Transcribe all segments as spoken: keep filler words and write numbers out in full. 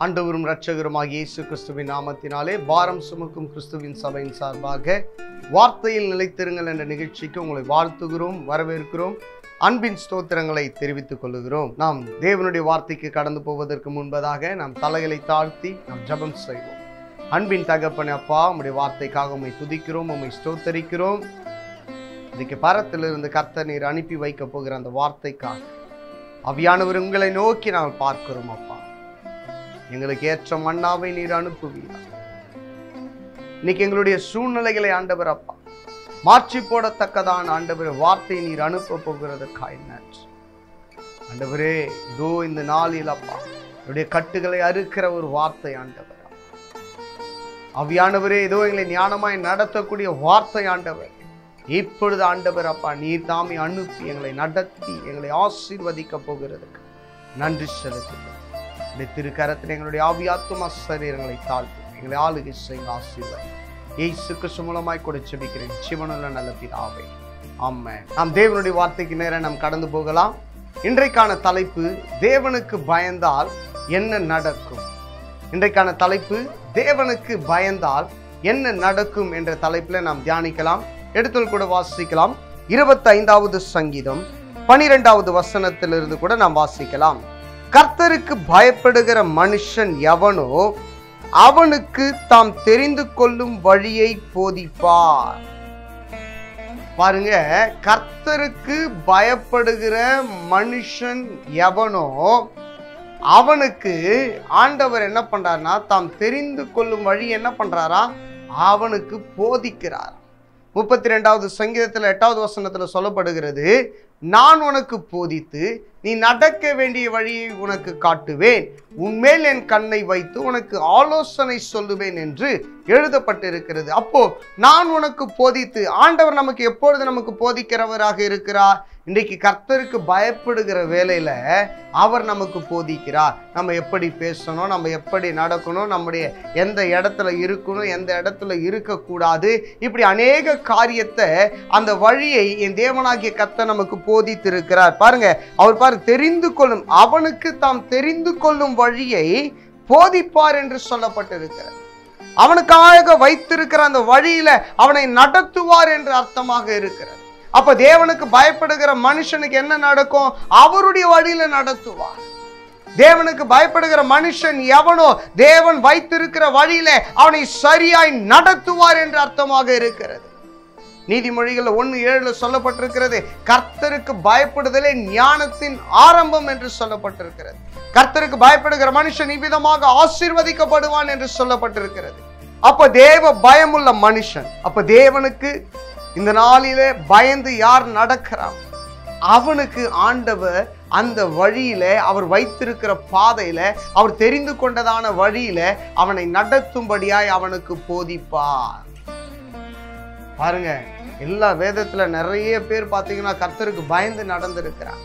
ஆண்டவரும் இரட்சகருமாகிய இயேசு கிறிஸ்துவின் நாமத்தினாலே பாரம் சுமக்கும் கிறிஸ்துவின் சபையின் சார்பாக வார்த்தையில் நிலைத்திருங்கள் என்ற நிகழ்ச்சிக்கு உங்களை வாழ்த்துகிறோம், வரவேற்கிறோம், அன்பின் ஸ்தோத்திரங்களை தெரிவித்துக் கொள்கிறோம். நாம் தேவனுடைய வார்த்தைக்கு கடந்து போவதற்கு முன்பதாக நாம் தலைகளை தாழ்த்தி நாம் ஜெபம் செய்வோம். அன்பின் தகப்பனே அப்பா, உம்முடைய வார்த்தைக்காக உம்மை துதிக்கிறோம், உம்மை ஸ்தோத்தரிக்கிறோம். இன்னைக்கு பரத்திலிருந்து கர்த்தர் நீர் அனுப்பி வைக்க போகிற அந்த வார்த்தைக்காக ஆவியானவர் உங்களை நோக்கி நாங்கள் பார்க்கிறோம். அப்பா, எங்களுக்கு ஏற்ற மன்னாவை நீர் அனுப்புவீர். இன்னைக்கு எங்களுடைய சூழ்நிலைகளை ஆண்டவர் அப்பா மாற்றி போடத்தக்கதான் ஆண்டவர் வார்த்தை நீர் அனுப்ப போகிறதுக்காய் நன்றி. ஆண்டவரே, இதோ இந்த நாளில் அப்பா என்னுடைய கட்டுகளை அறுக்கிற ஒரு வார்த்தை ஆண்டவர். ஆவியானவரே, இதோ எங்களை ஞானமாய் நடத்தக்கூடிய வார்த்தை ஆண்டவர். இப்பொழுது ஆண்டவர் அப்பா நீர் தாமே அனுப்பி எங்களை நடத்தி எங்களை ஆசீர்வதிக்க போகிறதுக்கு நன்றி செலுத்துகிறோம். திருக்கரத்தில் எங்களுடைய ஆவியாத்தும சரீரங்களை தாழ்த்து எங்களை ஆளுகை செய்ய ஆசீர்வாதம் இயேசு கிறிஸ்து மூலமாய் கூட ஜெபிக்கிறேன் ஜீவனுள்ள நல்ல பிதாவே, ஆமென். நாம் தேவனுடைய வார்த்தைக்கு நேரம் நாம் கடந்து போகலாம். இன்றைக்கான தலைப்பு, தேவனுக்கு பயந்தால் என்ன நடக்கும். இன்றைக்கான தலைப்பு, தேவனுக்கு பயந்தால் என்ன நடக்கும் என்ற தலைப்பில் நாம் தியானிக்கலாம். எடுத்தல் கூட வாசிக்கலாம். இருபத்தி ஐந்தாவது சங்கீதம் பனிரெண்டாவது வசனத்திலிருந்து கூட நாம் வாசிக்கலாம். கர்த்தருக்கு பயப்படுகிற மனுஷன் எவனோ அவனுக்கு தாம் தெரிந்து கொள்ளும் வழியை போதிப்பார். பாருங்க, கர்த்தருக்கு பயப்படுகிற மனுஷன் எவனோ அவனுக்கு ஆண்டவர் என்ன பண்றாருன்னா தாம் தெரிந்து கொள்ளும் வழி என்ன பண்றாரா அவனுக்கு போதிக்கிறார். முப்பத்தி ரெண்டாவது சங்கீதத்தில் எட்டாவது வசனத்துல சொல்லப்படுகிறது, நான் உனக்கு போதித்து நீ நடக்க வேண்டிய வழியை உனக்கு காட்டுவேன், உன்மேல் என் கண்ணை வைத்து உனக்கு ஆலோசனை சொல்லுவேன் என்று எழுதப்பட்டிருக்கிறது. அப்போ நான் உனக்கு போதித்து, ஆண்டவர் நமக்கு எப்பொழுது நமக்கு போதிக்கிறவராக இருக்கிறார்? இன்றைக்கு கர்த்தருக்கு பயப்படுகிற வேலையில அவர் நமக்கு போதிக்கிறார். நம்ம எப்படி பேசணும், நம்ம எப்படி நடக்கணும், நம்முடைய எந்த இடத்துல இருக்கணும், எந்த இடத்துல இருக்கக்கூடாது, இப்படி அநேக காரியத்தை அந்த வழியை என் தேவனாகிய கர்த்தர் நமக்கு போதித்திருக்கிறார். பாருங்க, அவர் பாரு தெரிந்து கொள்ளும், அவனுக்கு தாம் தெரிந்து கொள்ளும் வழியை போதிப்பார் என்று சொல்லப்பட்டிருக்கிறார். அவனுக்காக வைத்திருக்கிற அந்த வழியில அவனை நடத்துவார் என்று அர்த்தமாக இருக்கிறது. அப்ப தேவனுக்கு பயப்படுகிற மனுஷனுக்கு என்ன நடக்கும்? அவருடைய வழியில நடத்துவார். தேவனுக்கு பயப்படுகிற மனுஷன் எவனோ தேவன் வைத்திருக்கிற வழியில அவனை சரியாய் நடத்துவார் என்று அர்த்தமாக இருக்கிறது. நீதிமொழிகள் ஒன்னு ஏழுல சொல்லப்பட்டிருக்கிறது, கர்த்தருக்கு பயப்படுதலே ஞானத்தின் ஆரம்பம் என்று சொல்லப்பட்டிருக்கிறது. கர்த்தருக்கு பயப்படுகிற மனுஷன் இவ்விதமாக ஆசீர்வதிக்கப்படுவான் என்று சொல்லப்பட்டிருக்கிறது. அப்ப தேவ பயமுள்ள மனுஷன், அப்ப தேவனுக்கு இந்த நாளிலே பயந்து யார் நடக்கிறான் அவனுக்கு ஆண்டவர் அந்த வழியில அவர் வைத்திருக்கிற பாதையில அவர் தெரிந்து கொண்டதான வழியில அவனை நடத்தும்படியாய் அவனுக்கு போதிப்பார். பாருங்க, எல்லா வேதத்துல நிறைய பேர் பாத்தீங்கன்னா கர்த்தருக்கு பயந்து நடந்திருக்கிறான்.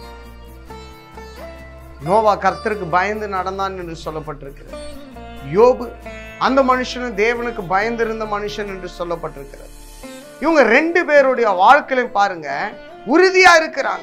நோவா கர்த்தருக்கு பயந்து நடந்தான் என்று சொல்லப்பட்டிருக்கிறது. யோபு அந்த மனுஷனும் தேவனுக்கு பயந்து இருந்த மனுஷன் என்று சொல்லப்பட்டிருக்கிறது. இவங்க ரெண்டு பேருடைய வாழ்க்கையிலும் பாருங்க உறுதியா இருக்கிறாங்க.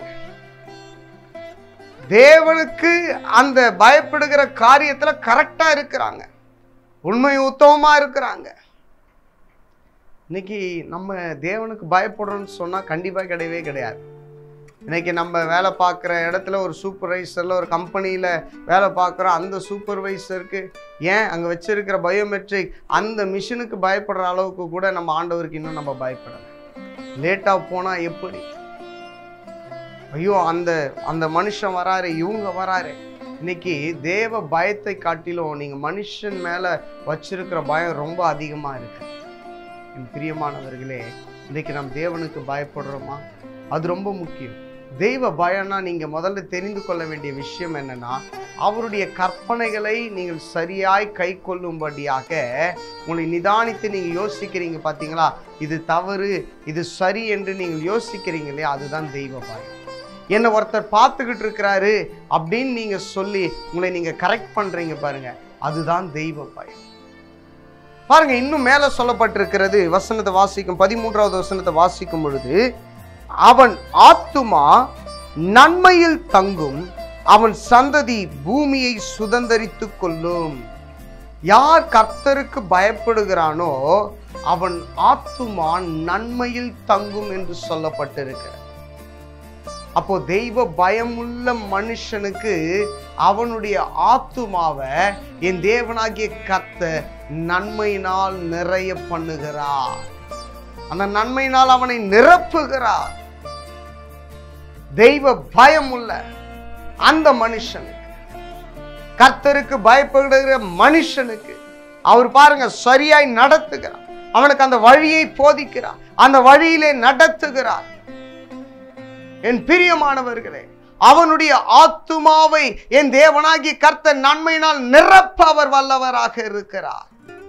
தேவனுக்கு அந்த பயப்படுகிற காரியத்துல கரெக்டா இருக்கிறாங்க, உண்மை உத்தமமா இருக்கிறாங்க. இன்னைக்கு நம்ம தேவனுக்கு பயப்படுறோம்னு சொன்னா கண்டிப்பா கிடையவே கிடையாது. இன்னைக்கு நம்ம வேலை பார்க்குற இடத்துல ஒரு சூப்பர்வைசர்ல ஒரு கம்பெனியில வேலை பார்க்குறோம். அந்த சூப்பர்வைசருக்கு ஏன் அங்கே வச்சிருக்கிற பயோமெட்ரிக் அந்த மிஷினுக்கு பயப்படுற அளவுக்கு கூட நம்ம ஆண்டவருக்கு இன்னும் நம்ம பயப்படலை. லேட்டாக போனால் எப்படி, ஐயோ அந்த அந்த மனுஷன் வராரு, இவங்க வராரு. இன்னைக்கு தேவ பயத்தை காட்டிலும் நீங்கள் மனுஷன் மேலே வச்சிருக்கிற பயம் ரொம்ப அதிகமாக இருக்கு. என் பிரியமானவர்களே, இன்னைக்கு நம்ம தேவனுக்கு பயப்படுறோமா? அது ரொம்ப முக்கியம். தெய்வ பயம்னா நீங்க முதல்ல தெரிந்து கொள்ள வேண்டிய விஷயம் என்னன்னா, அவருடைய கற்பனைகளை நீங்கள் சரியாய் கை கொள்ளும்படியாக உங்களை நிதானித்து நீங்க யோசிக்கிறீங்க பாத்தீங்களா, இது தவறு இது சரி என்று நீங்கள் யோசிக்கிறீங்க இல்லையா, அதுதான் தெய்வ பயம். என்ன ஒருத்தர் பார்த்துக்கிட்டு இருக்கிறாரு அப்படின்னு நீங்க சொல்லி உங்களை நீங்க கரெக்ட் பண்றீங்க பாருங்க, அதுதான் தெய்வ பயம். பாருங்க, இன்னும் மேல சொல்லப்பட்டிருக்கிறது. வசனத்தை வாசிக்கும் பதிமூன்றாவது வசனத்தை வாசிக்கும் பொழுது, அவன் ஆத்துமா நன்மையில் தங்கும், அவன் சந்ததி பூமியை சுதந்தரித்துக் கொள்ளும். யார் கர்த்தருக்கு பயப்படுகிறானோ அவன் ஆத்துமா நன்மையில் தங்கும் என்று சொல்லப்பட்டிருக்கிறது. அப்போ தெய்வ பயமுள்ள மனுஷனுக்கு அவனுடைய ஆத்துமாவை என் தேவனாகிய கர்த்தர் நன்மையினால் நிறைய பண்ணுகிறார். அந்த நன்மையினால் அவனை நிரப்புகிறார். தெய்வ பயம் உள்ள அந்த மனுஷனுக்கு, கர்த்தருக்கு பயப்படுகிற மனுஷனுக்கு அவர் பாருங்க சரியாய் நடத்துகிறார். அவனுக்கு அந்த வழியை போதிக்கிறார், அந்த வழியிலே நடத்துகிறார். என் பிரியமானவர்களே, அவனுடைய ஆத்துமாவை என் தேவனாகிய கர்த்தர் நன்மையினால் நிரப்ப அவர் வல்லவராக இருக்கிறார்.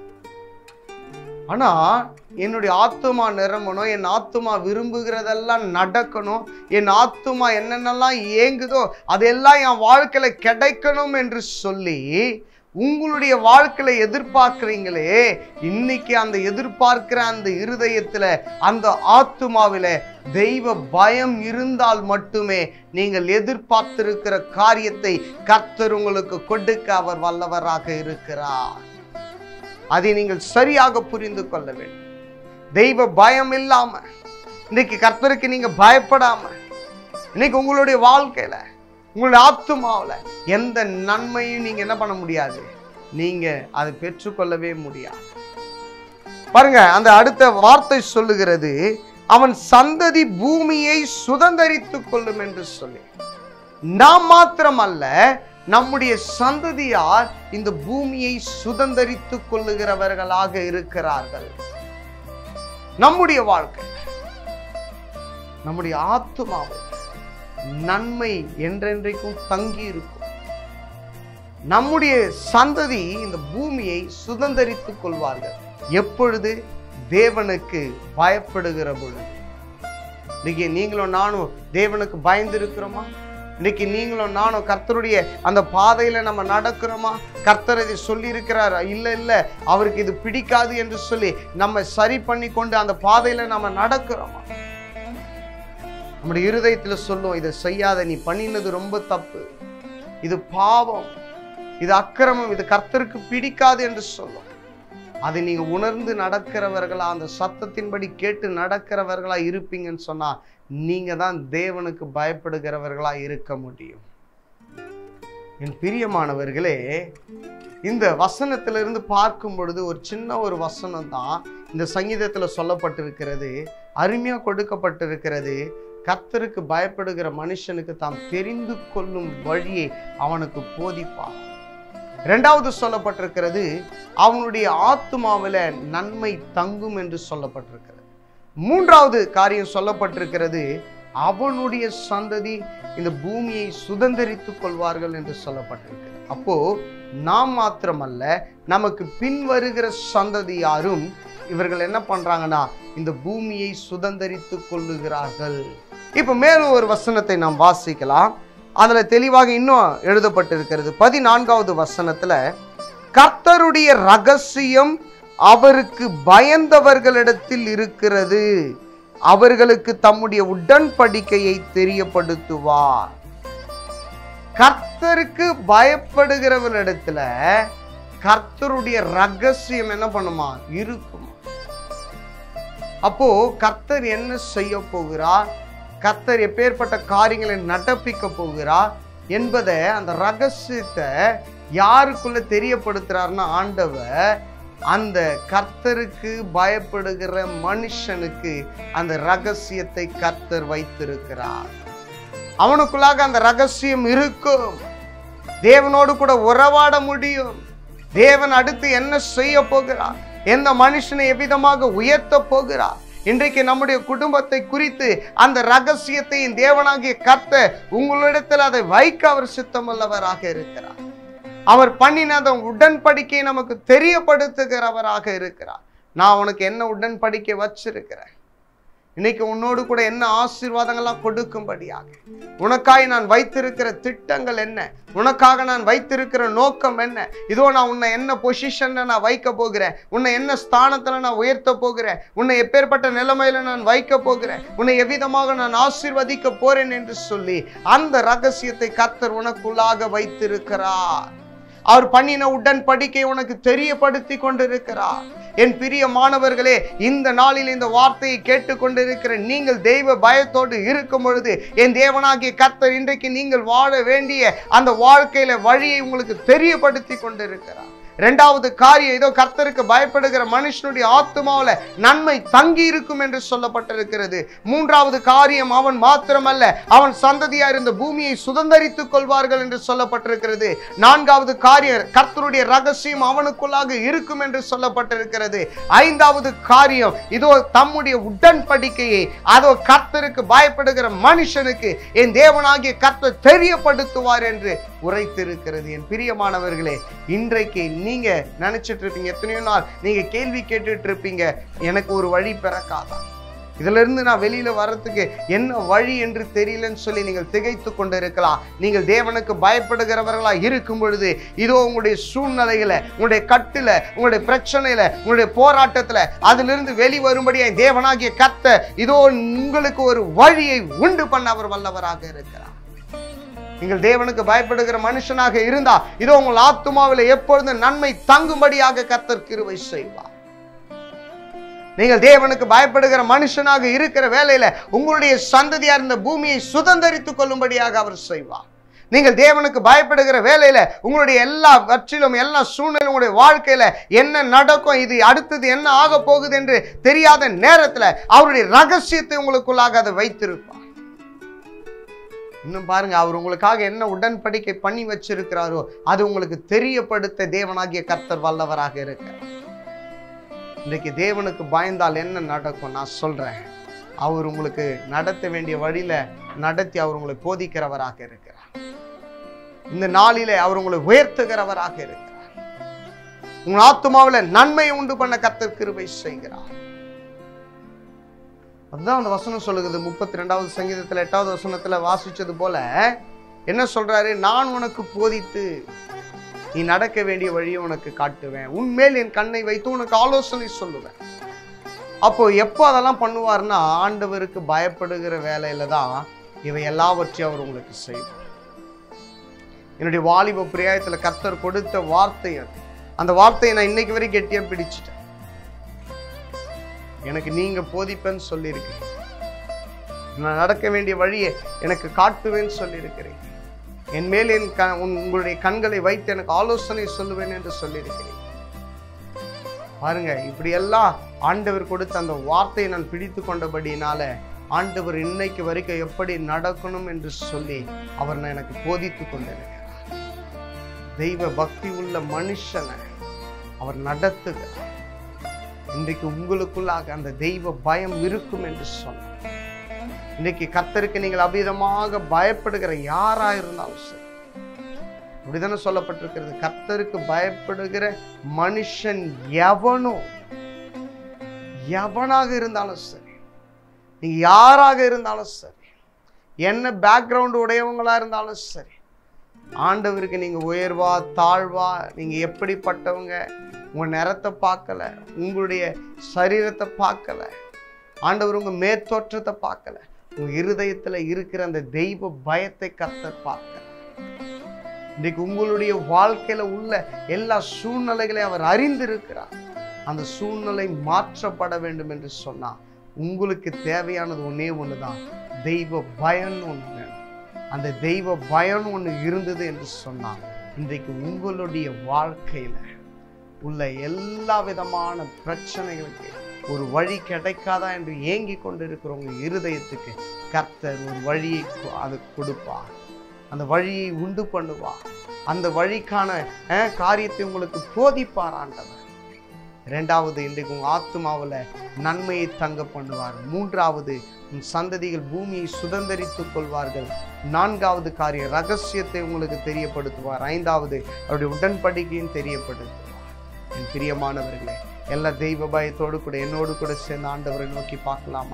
ஆனா என்னுடைய ஆத்துமா நிரம்பணும், என் ஆத்துமா விரும்புகிறதெல்லாம் நடக்கணும், என் ஆத்துமா என்னென்னலாம் ஏங்குதோ அதெல்லாம் என் வாழ்க்கையில கிடைக்கணும் என்று சொல்லி உங்களுடைய வாழ்க்கையில எதிர்பார்க்கிறீங்களே, இன்னைக்கு அந்த எதிர்பார்க்கிற அந்த இருதயத்துல அந்த ஆத்துமாவில தெய்வ பயம் இருந்தால் மட்டுமே நீங்கள் எதிர்பார்த்திருக்கிற காரியத்தை கர்த்தர் உங்களுக்கு கொடுக்க அவர் வல்லவராக இருக்கிறார். அதை நீங்கள் சரியாக புரிந்து கொள்ள வேண்டும். தெய்வ பயம் இல்லாம இன்னைக்கு கர்த்தருக்கு நீங்க பயப்படாம இன்னைக்கு உங்களுடைய வாழ்க்கையில உங்களுடைய ஆத்துமாவுல எந்த நன்மையும் நீங்க என்ன பண்ண முடியாது, நீங்க அதை பெற்றுக்கொள்ளவே முடியாது. பாருங்க, அந்த அடுத்த வார்த்தை சொல்லுகிறது, அவன் சந்ததி பூமியை சுதந்தரித்துக் கொள்ளும் என்று சொல்லி. நாம் மாத்திரம் அல்ல, நம்முடைய சந்ததியார் இந்த பூமியை சுதந்தரித்துக் கொள்ளுகிறவர்களாக இருக்கிறார்கள். நம்முடைய வாழ்க்கை, நம்முடைய ஆத்துமாவை நன்மை என்றென்றைக்கும் தங்கி இருக்கும். நம்முடைய சந்ததி இந்த பூமியை சுதந்தரித்துக் கொள்வார்கள். எப்பொழுது? தேவனுக்கு பயப்படுகிற பொழுது. இன்னைக்கு நீங்களும் நானும் தேவனுக்கு பயந்து இருக்கிறோமா? இன்னைக்கு நீங்களும் நானும் கர்த்தருடைய அந்த பாதையில நம்ம நடக்கிறோமா? கர்த்தர் இதை சொல்லி இருக்கிறார், இல்ல இல்ல அவருக்கு இது பிடிக்காது என்று சொல்லி நம்ம சரி பண்ணி கொண்டு அந்த பாதையில நம்ம நடக்கிறோமா? நம்முடைய இருதயத்துல சொல்லும், இதை செய்யாத, நீ பண்ணினது ரொம்ப தப்பு, இது பாவம், இது அக்கிரமம், இது கர்த்தருக்கு பிடிக்காது என்று சொல்லும். அதை நீங்க உணர்ந்து நடக்கிறவர்களா, அந்த சத்தத்தின்படி கேட்டு நடக்கிறவர்களா இருப்பீங்கன்னு சொன்னா நீங்க தான் தேவனுக்கு பயப்படுகிறவர்களா இருக்க முடியும். என் பிரியமானவர்களே, இந்த வசனத்திலிருந்து பார்க்கும் பொழுது ஒரு சின்ன ஒரு வசனம் தான் இந்த சங்கீதத்துல சொல்லப்பட்டிருக்கிறது, அருமையா கொடுக்கப்பட்டிருக்கிறது. கர்த்தருக்கு பயப்படுகிற மனுஷனுக்கு தாம் தெரிந்து கொள்ளும் வழியை அவனுக்கு போதிப்பார். இரண்டாவது சொல்லப்பட்டிருக்கிறது, அவனுடைய ஆத்துமாவில நன்மை தங்கும் என்று சொல்லப்பட்டிருக்கிறது. மூன்றாவது காரியம் சொல்லப்பட்டிருக்கிறது, அவனுடைய சந்ததி இந்த பூமியை சுதந்தரித்துக் கொள்வார்கள் என்று சொல்லப்பட்டிருக்கிறது. அப்போ நாம் மாத்திரமல்ல, நமக்கு பின் வருகிற சந்ததியாரும் இவர்கள் என்ன பண்றாங்கன்னா இந்த பூமியை சுதந்தரித்துக் கொள்ளுகிறார்கள். இப்ப மேலும் ஒரு வசனத்தை நாம் வாசிக்கலாம். அதுல தெளிவாக இன்னும் எழுதப்பட்டிருக்கிறது. பதினான்காவது வசனத்துல, கர்த்தருடைய ரகசியம் அவருக்கு பயந்தவர்களிடத்தில் இருக்கிறது, அவர்களுக்கு தம்முடைய உடன்படிக்கையை தெரியப்படுத்துவார். கர்த்தருக்கு பயப்படுகிறவர்களிடத்துல கர்த்தருடைய ரகசியம் என்ன பண்ணுமா? இருக்குமா. அப்போ கர்த்தர் என்ன செய்ய போகிறார், கர்த்தர் எப்பேற்பட்ட காரியங்களை நடப்பிக்க போகிறார் என்பதை, அந்த ரகசியத்தை யாருக்குள்ள தெரியப்படுத்துறாருன்னா ஆண்டவர் அந்த கர்த்தருக்கு பயப்படுகிற மனுஷனுக்கு அந்த ரகசியத்தை கர்த்தர் வைத்திருக்கிறார். அவனுக்குள்ளாக அந்த ரகசியம் இருக்கும். தேவனோடு கூட உறவாட முடியும். தேவன் அடுத்து என்ன செய்ய போகிறார், எந்த மனுஷனை எவ்விதமாக உயர்த்த போகிறார். இன்றைக்கு நம்முடைய குடும்பத்தை குறித்து அந்த ரகசியத்தை தேவனாகிய கர்த்தர் உங்களிடத்தில் அதை வைக்க அவர் சித்தமுள்ளவராக இருக்கிறார். அவர் பண்ணின அந்த உடன்படிக்கையை நமக்கு தெரியப்படுத்துகிறவராக இருக்கிறார். நான் உனக்கு என்ன உடன்படிக்கை வச்சிருக்கிறேன், இன்னைக்கு உன்னோடு கூட என்ன ஆசீர்வாதங்கள்லாம் கொடுக்கும்படியாக, உனக்காய் நான் வைத்திருக்கிற திட்டங்கள் என்ன, உனக்காக நான் வைத்திருக்கிற நோக்கம் என்ன, இதோ நான் உன்னை என்ன பொசிஷன்ல நான் வைக்க போகிறேன், உன்னை என்ன ஸ்தானத்துல நான் உயர்த்த போகிறேன், உன்னை எப்பேற்பட்ட நிலைமையில நான் வைக்க போகிறேன், உன்னை எவ்விதமாக நான் ஆசீர்வதிக்க போறேன் என்று சொல்லி அந்த ரகசியத்தை கர்த்தர் உனக்குள்ளாக வைத்திருக்கிறார். அவர் பண்ணின உடன்படிக்கை உனக்கு தெரியப்படுத்தி கொண்டிருக்கிறார். என் பிரியமானவர்களே, இந்த நாளில் இந்த வார்த்தையை கேட்டுக்கொண்டிருக்கிற நீங்கள் தெய்வ பயத்தோடு இருக்கும் பொழுது என் தேவனாகிய கர்த்தர் இன்றைக்கு நீங்கள் வாழ வேண்டிய அந்த வாழ்க்கையில வழியை உங்களுக்கு தெரியப்படுத்தி கொண்டிருக்கிறார். இரண்டாவது காரியம், இதோ கர்த்தருக்கு பயப்படுகிற மனுஷனுடைய ஆத்துமாவுல நன்மை தங்கி இருக்கும் என்று சொல்லப்பட்டிருக்கிறது. மூன்றாவது காரியம், அவன் மாத்திரமல்ல அவன் சந்ததியார் இந்த பூமியை சுதந்தரித்துக் கொள்வார்கள் என்று சொல்லப்பட்டிருக்கிறது. நான்காவது காரியம், கர்த்தருடைய ரகசியம் அவனுக்குள்ளாக இருக்கும் என்று சொல்லப்பட்டிருக்கிறது. ஐந்தாவது காரியம், இதோ தம்முடைய உடன்படிக்கையை அதோ கர்த்தருக்கு பயப்படுகிற மனுஷனுக்கு என் தேவனாகிய கர்த்தர் தெரியப்படுத்துவார் என்று உரைத்திருக்கிறது. என் பிரியமானவர்களே, இன்றைக்கு நீங்க நினைச்சிட்டு இருப்பீங்க, எத்தனையோ நாள் நீங்க கேள்வி கேட்டுட்டு இருப்பீங்க, எனக்கு ஒரு வழி பிறக்காதா, இதுல இருந்து நான் வெளியில வர்றதுக்கு என்ன வழி என்று தெரியலன்னு சொல்லி நீங்கள் திகைத்து கொண்டு இருக்கலாம். நீங்கள் தேவனுக்கு பயப்படுகிறவர்களா இருக்கும் பொழுது இதோ உங்களுடைய சூழ்நிலையில, உங்களுடைய கட்டுல, உங்களுடைய பிரச்சனையில, உங்களுடைய போராட்டத்துல அதிலிருந்து வெளி வரும்படியா தேவனாகிய கர்த்தர் இதோ உங்களுக்கு ஒரு வழியை உண்டு பண்ண அவர் வல்லவராக இருக்கிறார். நீங்கள் தேவனுக்கு பயப்படுகிற மனுஷனாக இருந்தா இதோ உங்கள் ஆத்துமாவில் எப்பொழுதும் நன்மை தங்கும்படியாக கர்த்தர் கிருபை செய்வார். நீங்கள் தேவனுக்கு பயப்படுகிற மனுஷனாக இருக்கிற வேளையில உங்களுடைய சந்ததியார் இந்த பூமியை சுதந்தரித்துக் கொள்ளும்படியாக அவர் செய்வார். நீங்கள் தேவனுக்கு பயப்படுகிற வேளையில உங்களுடைய எல்லா வற்றிலும் எல்லா சூழ்நிலையும் உங்களுடைய வாழ்க்கையில என்ன நடக்கும், இது அடுத்தது என்ன ஆக போகுது என்று தெரியாத நேரத்துல அவருடைய ரகசியத்தை உங்களுக்குள்ளாக அதை வைத்திருப்பார். இன்னும் பாருங்க, அவர் உங்களுக்காக என்ன உடன்படிக்கை பண்ணி வச்சிருக்கிறாரோ அது உங்களுக்கு தெரியப்படுத்த தேவனாகிய கர்த்தர் வல்லவராக இருக்கிறார். இன்னைக்கு தேவனுக்கு பயந்தால் என்ன நடக்கும் நான் சொல்றேன். அவர் உங்களுக்கு நடத்த வேண்டிய வழியில நடத்தி அவர் உங்களை போதிக்கிறவராக இருக்கிறார். இந்த நாளிலே அவர் உங்களை உயர்த்துகிறவராக இருக்கிறார். உங்கள் ஆத்துமாவில் நன்மையை உண்டு பண்ண கர்த்தர் கிருபை செய்கிறார். அதுதான் அந்த வசனம் சொல்லுகிறது. முப்பத்தி ரெண்டாவது சங்கீதத்துல எட்டாவது வசனத்துல வாசிச்சது போல என்ன சொல்றாரு, நான் உனக்கு போதித்து நீ நடக்க வேண்டிய வழியை உனக்கு காட்டுவேன், உன்மேல் என் கண்ணை வைத்து உனக்கு ஆலோசனை சொல்லுவேன். அப்போ எப்போ அதெல்லாம் பண்ணுவார்னா ஆண்டவருக்கு பயப்படுகிற வேலையில தான் இவை எல்லாவற்றையும் அவர் உங்களுக்கு செய்வார். என்னுடைய வாலிப பிரியாயத்துல கர்த்தர் கொடுத்த வார்த்தை அது. அந்த வார்த்தையை நான் இன்னைக்கு வரை கெட்டியா பிடிச்சிட்டேன். எனக்கு நீங்க போதிப்பேன்னு சொல்லியிருக்கிறேன், நான் நடக்க வேண்டிய வழியை எனக்கு காட்டுவேன்னு சொல்லியிருக்கிறேன், என் மேல் என் க உங்களுடைய கண்களை வைத்து எனக்கு ஆலோசனை சொல்லுவேன் என்று சொல்லியிருக்கிறேன். பாருங்க, இப்படியெல்லாம் ஆண்டவர் கொடுத்த அந்த வார்த்தையை நான் பிடித்து கொண்டபடினால ஆண்டவர் இன்னைக்கு வரைக்கும் எப்படி நடக்கணும் என்று சொல்லி அவர் நான் எனக்கு போதித்து கொண்டிருக்கிறார். தெய்வ பக்தி உள்ள மனுஷனை அவர் நடத்துகிறார். இன்றைக்கு உங்களுக்குள்ளாக அந்த தெய்வ பயம் இருக்கும் என்று சொன்னார். இன்றைக்கு கர்த்தருக்கு நீங்கள் அபிதமாக பயப்படுகிற யாரா இருந்தாலும் சரி, அப்படிதானே சொல்லப்பட்டிருக்கிறது. கர்த்தருக்கு பயப்படுகிற மனுஷன் எவனோ, எவனாக இருந்தாலும் சரி, நீங்க யாராக இருந்தாலும் சரி, என்ன பேக்ரவுண்ட் உடையவங்களா இருந்தாலும் சரி, ஆண்டவருக்கு நீங்க உயர்வா தாழ்வா, நீங்க எப்படிப்பட்டவங்க, உங்க நிறத்தை பார்க்கல, உங்களுடைய சரீரத்தை பார்க்கல, ஆண்டவர் உங்க மேற்தோற்றத்தை பார்க்கல, உங்க இருதயத்துல இருக்கிற அந்த தெய்வ பயத்தை கர்த்தர் பார்க்க. இன்றைக்கு உங்களுடைய வாழ்க்கையில உள்ள எல்லா சூழ்நிலைகளையும் அவர் அறிந்திருக்கிறார். அந்த சூழ்நிலை மாற்றப்பட வேண்டும் என்று சொன்னா உங்களுக்கு தேவையானது ஒன்னே ஒண்ணுதான், தெய்வ பயம் ஒண்ணு வேணும். அந்த தெய்வ பயம் ஒண்ணு இருந்தது என்று சொன்னா இன்றைக்கு உங்களுடைய வாழ்க்கையில உள்ள எல்லா விதமான பிரச்சனைகளுக்கு ஒரு வழி கிடைக்காதா என்று ஏங்கி கொண்டிருக்கிறவங்க இருதயத்துக்கு கர்த்தர் ஒரு வழியை அது கொடுப்பார். அந்த வழியை உண்டு பண்ணுவார். அந்த வழிக்கான காரியத்தை உங்களுக்கு போதிப்பார் ஆண்டவர். இரண்டாவது, இன்றைக்கு உங்க ஆத்துமாவில் நன்மையை தங்க பண்ணுவார். மூன்றாவது, உன் சந்ததிகள் பூமியை சுதந்தரித்துக் கொள்வார்கள். நான்காவது காரியம், ரகசியத்தை உங்களுக்கு தெரியப்படுத்துவார். ஐந்தாவது, அவருடைய உடன்படிக்கையும் தெரியப்படுத்துவார். என் பிரியமானவர்களே, எல்லா தெய்வ பயத்தோடு கூட என்னோடு கூட சேர்ந்து ஆண்டவரை நோக்கி பார்க்கலாமா?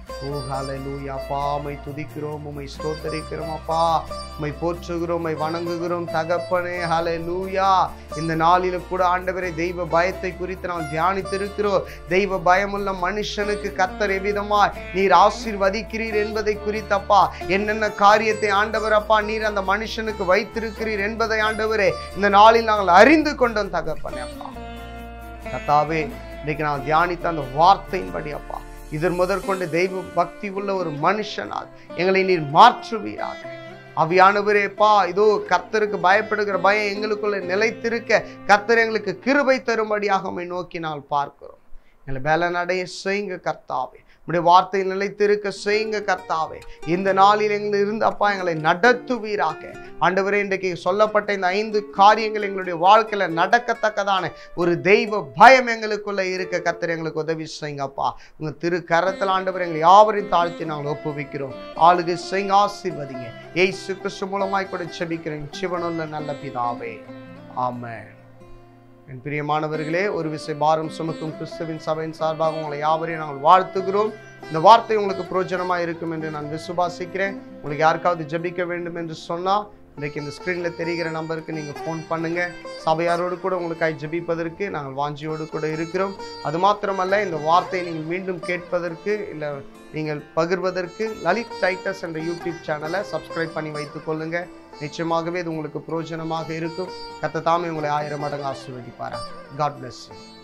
ஓ ஹல்லேலூயா. அப்பா உம்மை துதிக்கிறோம், உம்மை ஸ்தோத்தரிக்கிறோம் அப்பா, உம்மை போற்றுகிறோம், உம்மை வணங்குகிறோம் தகப்பனே. ஹல்லேலூயா. இந்த நாளில கூட ஆண்டவரே தெய்வ பயத்தை குறித்து நாம் தியானித்திருக்கிறோம். தெய்வ பயமுள்ள மனுஷனுக்கு கர்த்தர் எவ்விதமாய் நீர் ஆசீர்வதிக்கிறீர் என்பதை குறித்தப்பா, என்னென்ன காரியத்தை ஆண்டவர் அப்பா நீர் அந்த மனுஷனுக்கு வைத்திருக்கிறீர் என்பதை ஆண்டவரே இந்த நாளில் நாங்கள் அறிந்து கொண்டோம் தகப்பனே. அப்பா கர்த்தாவே, இன்னைக்கு நான் தியானித்த அந்த வார்த்தையின்படி அப்பா, இதன் முதற்கொண்டு தெய்வ பக்தி உள்ள ஒரு மனுஷனால் எங்களை நீர் மாற்றுவீராக. ஆவியானவரேப்பா, இதோ கர்த்தருக்கு பயப்படுகிற பயம் எங்களுக்குள்ள நிலைத்திருக்க கர்த்தர் எங்களுக்கு கிருபை தரும்படியாக உம்மை நோக்கி நாங்கள் பார்க்கிறோம். எங்களை பலனடைய செய்யுங்க கர்த்தாவே, உம்முடைய வார்த்தையில் நிலைத்திருக்க செய்யுங்க கர்த்தாவே. இந்த நாளில் எங்களுக்கு இருந்து அப்பா எங்களை நடத்துவீராக. ஆண்டவரே, இன்றைக்கு சொல்லப்பட்ட இந்த ஐந்து காரியங்கள் எங்களுடைய வாழ்க்கையில நடக்கத்தக்கதான ஒரு தெய்வ பயம் எங்களுக்குள்ள இருக்க கர்த்தர் எங்களுக்கு உதவி செய்யுங்கப்பா. உங்க திரு கரத்தில் ஆண்டவர் எங்களை யாவரையும் தாழ்த்தி நாங்கள் ஒப்புவிக்கிறோம். ஆளுகை செய்யுங்க, ஆசீர்வதிங்க. இயேசு கிறிஸ்து மூலமாய் கூட ஜெபிக்கிறேன் ஜீவனுள்ள நல்ல பிதாவே, ஆமென். என் பிரியமானவர்களே, ஒரு விசை பாரம் சுமக்கும் கிறிஸ்துவின் சபையின் சார்பாக உங்களை யாவரையும் நாங்கள் வாழ்த்துகிறோம். இந்த வார்த்தை உங்களுக்கு பிரயோஜனமாக இருக்கும் என்று நான் விசுவாசிக்கிறேன். உங்களுக்கு யாருக்காவது ஜெபிக்க வேண்டும் என்று சொன்னால் இன்றைக்கு இந்த ஸ்க்ரீனில் தெரிகிற நம்பருக்கு நீங்கள் ஃபோன் பண்ணுங்கள். சபையாரோடு கூட உங்களுக்காக ஜெபிப்பதற்கு நாங்கள் வாஞ்சியோடு கூட இருக்கிறோம். அது மாத்திரமல்ல, இந்த வார்த்தையை நீங்கள் மீண்டும் கேட்பதற்கு இல்லை நீங்கள் பகிர்வதற்கு லலித் டைட்டஸ் என்ற யூடியூப் சேனலை சப்ஸ்கிரைப் பண்ணி வைத்துக் கொள்ளுங்கள். நிச்சயமாகவே இது உங்களுக்கு பிரயோஜனமாக இருக்கும். கர்த்தர் தாமே உங்களை ஆயிரம் மடங்கு ஆசீர்வதிப்பாராக. God bless you.